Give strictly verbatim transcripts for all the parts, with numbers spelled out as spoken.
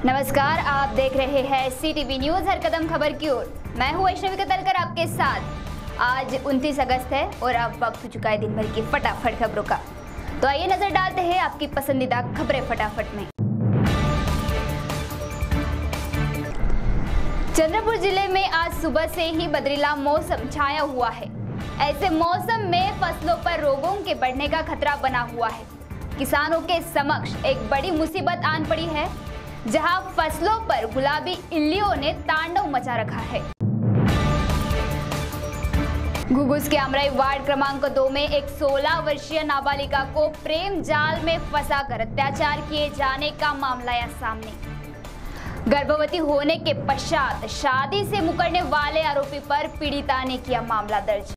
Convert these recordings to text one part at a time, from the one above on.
नमस्कार, आप देख रहे हैं सीटीवी न्यूज हर कदम खबर की ओर। मैं हूं वैष्णवी कतलकर आपके साथ। आज उनतीस अगस्त है और अब वक्त हो चुका है दिन भर की फटाफट खबरों का। तो आइए नजर डालते हैं आपकी पसंदीदा खबरें फटाफट में। चंद्रपुर जिले में आज सुबह से ही बदरीला मौसम छाया हुआ है। ऐसे मौसम में फसलों पर रोगों के बढ़ने का खतरा बना हुआ है। किसानों के समक्ष एक बड़ी मुसीबत आन पड़ी है, जहां फसलों पर गुलाबी इल्लियों ने तांडव मचा रखा है। घुघुस के अमराई वार्ड क्रमांक दो में एक सोलह वर्षीय नाबालिगा को प्रेम जाल में फंसाकर अत्याचार किए जाने का मामला आया सामने। गर्भवती होने के पश्चात शादी से मुकरने वाले आरोपी पर पीड़िता ने किया मामला दर्ज।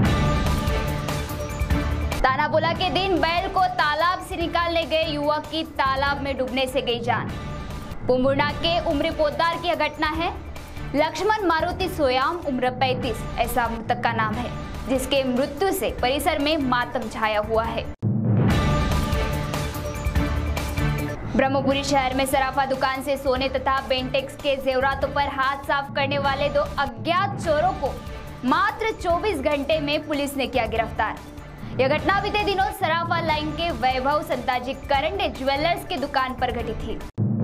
तानाबोला के दिन बैल को तालाब से निकालने गए युवक की तालाब में डूबने से गई जान। पुंबुर्ना के उम्री पोद्दार की घटना है। लक्ष्मण मारुति सोयाम उम्र पैंतीस ऐसा मृतक का नाम है, जिसके मृत्यु से परिसर में मातम छाया हुआ है। ब्रह्मपुरी शहर में सराफा दुकान से सोने तथा बेंटेक्स के जेवरातों पर हाथ साफ करने वाले दो अज्ञात चोरों को मात्र चौबीस घंटे में पुलिस ने किया गिरफ्तार। यह घटना बीते दिनों सराफा लाइन के वैभव संताजी करंडे ज्वेलर्स की दुकान पर घटी थी।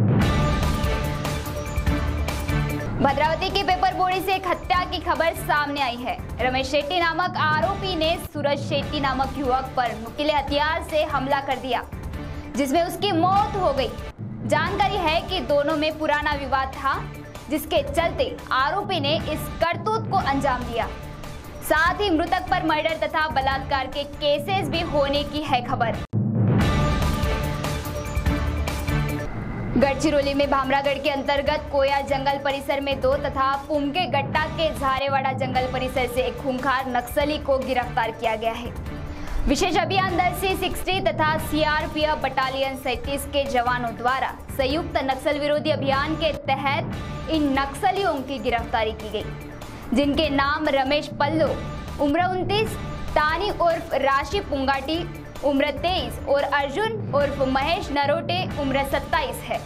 भद्रावती की पेपर बोर्डी से एक हत्या की खबर सामने आई है। रमेश शेट्टी नामक आरोपी ने सूरज शेट्टी नामक युवक पर नुकीले हथियार से हमला कर दिया, जिसमें उसकी मौत हो गई। जानकारी है कि दोनों में पुराना विवाद था, जिसके चलते आरोपी ने इस करतूत को अंजाम दिया। साथ ही मृतक पर मर्डर तथा बलात्कार के केसेस भी होने की है खबर। गढ़चिरौली में भामरागढ़ के अंतर्गत कोया जंगल परिसर में दो तथा पुमके गट्टा के झारेवाड़ा जंगल परिसर से एक खूंखार नक्सली को गिरफ्तार किया गया है। विशेष अभियान दल सी सिक्सटी तथा सीआरपीएफ बटालियन सैंतीस के जवानों द्वारा संयुक्त नक्सल विरोधी अभियान के तहत इन नक्सलियों की गिरफ्तारी की गई, जिनके नाम रमेश पल्लो उम्र उनतीस, तानी उर्फ राशि पुंगाटी उम्र तेईस और अर्जुन उर्फ महेश नरोटे उम्र सत्ताईस है।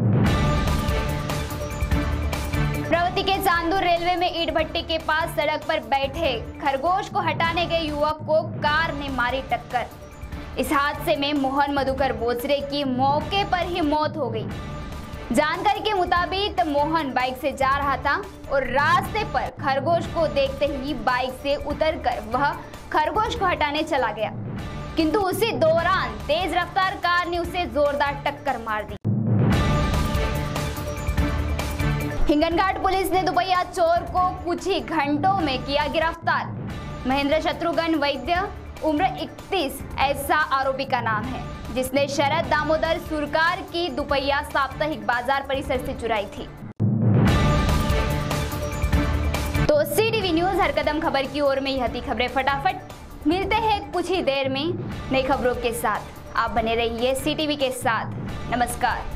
प्रवती के चांदूर रेलवे में ईट भट्टी के पास सड़क पर बैठे खरगोश को हटाने गए युवक को कार ने मारी टक्कर। इस हादसे में मोहन मधुकर बोचरे की मौके पर ही मौत हो गई। जानकारी के मुताबिक मोहन बाइक से जा रहा था और रास्ते पर खरगोश को देखते ही बाइक से उतरकर वह खरगोश को हटाने चला गया, किंतु उसी दौरान तेज रफ्तार कार ने उसे जोरदार टक्कर मार दी। हिंगनघाट पुलिस ने दुपहिया चोर को कुछ ही घंटों में किया गिरफ्तार। महेंद्र शत्रुघ्न वैद्य उम्र इकतीस ऐसा आरोपी का नाम है, जिसने शरद दामोदर सुरकार की दुपहिया साप्ताहिक बाजार परिसर से चुराई थी। तो सीटीवी न्यूज हर कदम खबर की ओर में यह थी खबरें फटाफट। मिलते हैं कुछ ही देर में नई खबरों के साथ। आप बने रहिए सीटीवी के साथ। नमस्कार।